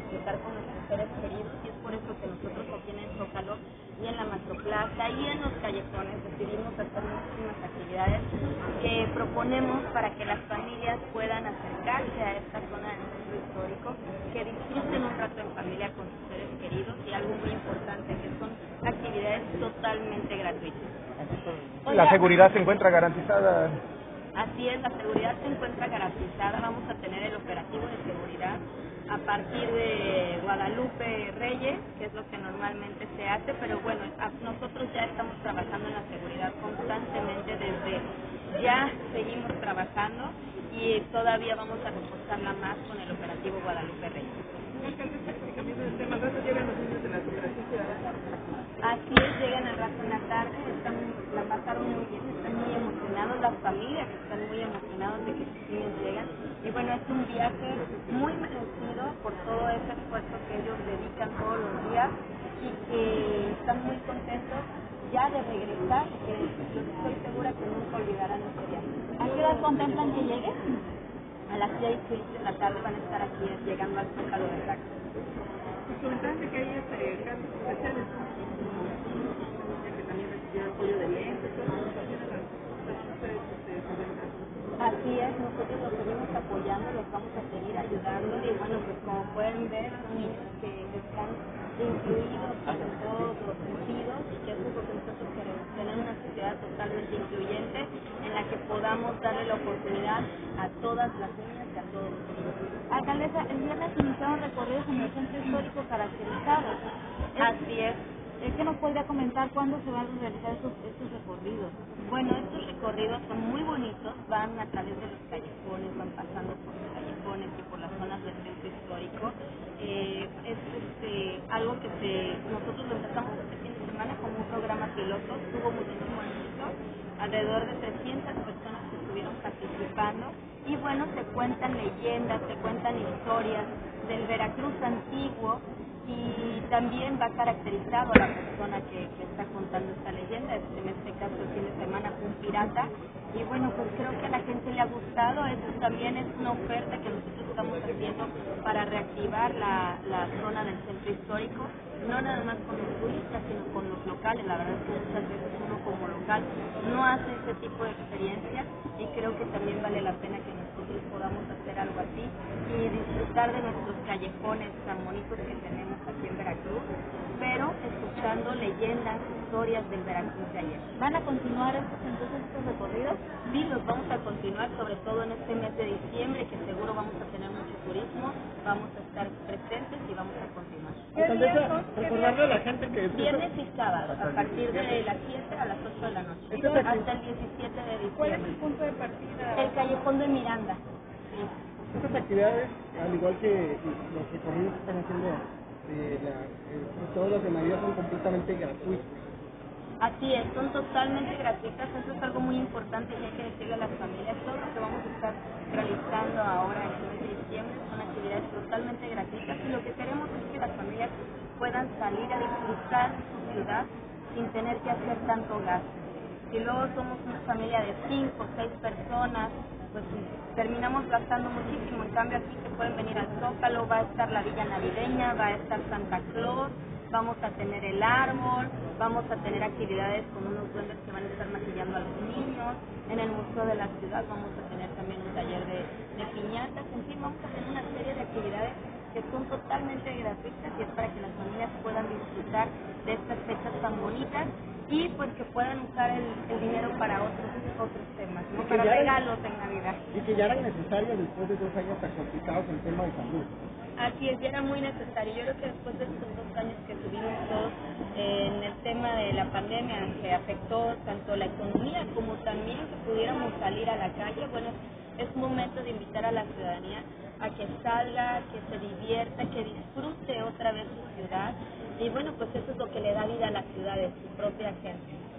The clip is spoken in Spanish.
disfrutar con nuestros seres queridos, y es por eso que nosotros aquí en el Zócalo y en la Macroplaza y en los callejones decidimos hacer muchísimas actividades que proponemos para que las familias puedan acercarse a esta zona del centro histórico, que disfruten un rato en familia con sus seres queridos, y algo muy importante, que son actividades totalmente gratuitas. La seguridad se encuentra garantizada. Así es, la seguridad se encuentra garantizada. Vamos a tener el operativo de seguridad a partir de Guadalupe Reyes, que es lo que normalmente se hace, pero bueno, nosotros ya estamos trabajando en la seguridad constantemente, desde ya seguimos trabajando y todavía vamos a reforzarla más con el operativo Guadalupe Reyes. Así es, llegan al rato en la tarde, la pasaron muy bien, están muy emocionados, las familias están muy emocionados de que sus niños llegan. Y bueno, es un viaje muy merecido por todo ese esfuerzo que ellos dedican todos los días y que están muy contentos ya de regresar, y que yo estoy segura que nunca olvidarán este viaje. ¿A qué hora contemplan que lleguen? A las 6:06 de la tarde van a estar aquí llegando al Zócalo de Tacna. Y comentaste que hay casos especiales, que también recibió apoyo de lentes, todo eso también Así es, nosotros los seguimos apoyando, los vamos a seguir ayudando, y bueno, pues como pueden ver, son niños que están incluidos en todos los sentidos, y que eso es lo que nosotros queremos, tener una sociedad totalmente incluyente en la que podamos darle la oportunidad a todas las niñas y a todos los niños. Alcaldesa, el viernes iniciaron recorridos en el centro histórico caracterizados. Así es. ¿Qué nos podría comentar cuándo se van a realizar estos recorridos? Bueno, estos recorridos son muy bonitos, van a través de los callejones, van pasando por los callejones y por las zonas del centro histórico. Es algo que nosotros lo empezamos este fin de semana como un programa piloto, tuvo muchísimo éxito, alrededor de 300 personas que estuvieron participando, y bueno, se cuentan leyendas, se cuentan historias del Veracruz antiguo, y también va caracterizado a la persona que está contando esta leyenda. En este caso el fin de semana fue un pirata, y bueno, pues creo que a la gente le ha gustado. Esto también es una oferta que nosotros estamos haciendo para reactivar la zona del centro histórico, no nada más con los turistas, sino con los locales. La verdad es que muchas veces uno como local no hace ese tipo de experiencia, y creo que también vale la pena que nosotros podamos hacer algo así y disfrutar de nuestros callejones tan bonitos que tenemos aquí en Veracruz, pero escuchando leyendas, historias del Veracruz de ayer. ¿Van a continuar estos recorridos? Sí, los vamos a continuar, sobre todo en este mes de diciembre, que seguro vamos a tener mucho turismo, vamos a estar presentes y vamos a continuar. Alcaldesa, recordarle a la gente que... Viernes y sábado, a partir de las 7 a las 8 de la noche, hasta el 17 de diciembre. ¿Cuál es el punto de partida? El callejón de Miranda. Sí. Estas actividades, al igual que los recorridos que están haciendo todos los de Navidad, son completamente gratuitos. Así es, son totalmente gratuitas. Eso es algo muy importante y hay que decirle a las familias. Todo lo que vamos a estar realizando ahora en el mes de diciembre son actividades totalmente gratuitas, y lo que queremos es que las familias puedan salir a disfrutar su ciudad sin tener que hacer tanto gasto. Si luego somos una familia de 5 o 6 personas, pues terminamos gastando muchísimo. En cambio aquí se pueden venir al Zócalo, va a estar la Villa Navideña, va a estar Santa Claus, vamos a tener el árbol, vamos a tener actividades con unos duendes que van a estar maquillando a los niños, en el Museo de la Ciudad vamos a tener también un taller de piñatas, en fin, vamos a tener una serie de actividades que son totalmente gratuitas, y es para que las familias puedan disfrutar de estas fechas tan bonitas, y pues que puedan usar el dinero para otros temas, ¿no? Para regalos en Navidad. Y que ya eran necesarios después de 2 años tan complicados en tema de salud. Así es, ya era muy necesario. Yo creo que después de estos 2 años que tuvimos todos en el tema de la pandemia, que afectó tanto la economía como también que pudiéramos salir a la calle, bueno, es momento de invitar a la ciudadanía a que salga, que se divierta, que disfrute otra vez su ciudad, y bueno, pues eso es lo que le da vida a la ciudad, de su propia gente.